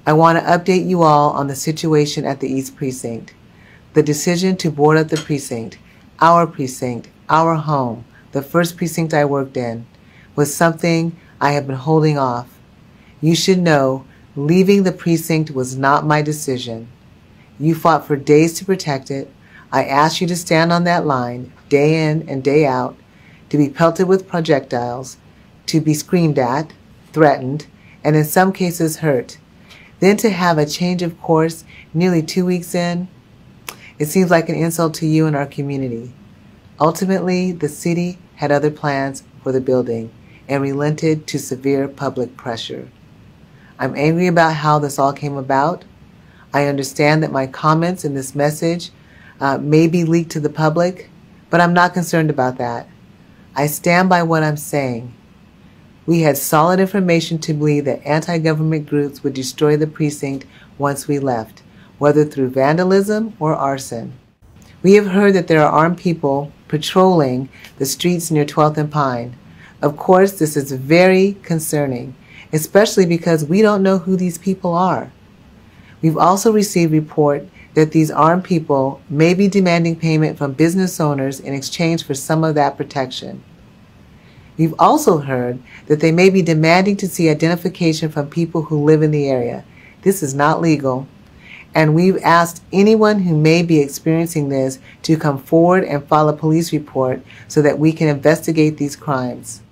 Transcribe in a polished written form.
I want to update you all on the situation at the East Precinct. The decision to board up the precinct, our home, the first precinct I worked in, was something I have been holding off. You should know, leaving the precinct was not my decision. You fought for days to protect it. I asked you to stand on that line, day in and day out, to be pelted with projectiles, to be screamed at, threatened, and in some cases hurt. Then to have a change of course nearly 2 weeks in, it seems like an insult to you and our community. Ultimately, the city had other plans for the building and relented to severe public pressure. I'm angry about how this all came about. I understand that my comments in this message may be leaked to the public, but I'm not concerned about that. I stand by what I'm saying. We had solid information to believe that anti-government groups would destroy the precinct once we left, whether through vandalism or arson. We have heard that there are armed people patrolling the streets near 12th and Pine. Of course, this is very concerning, especially because we don't know who these people are. We've also received report that these armed people may be demanding payment from business owners in exchange for some of that protection. We've also heard that they may be demanding to see identification from people who live in the area. This is not legal, and we've asked anyone who may be experiencing this to come forward and file a police report so that we can investigate these crimes.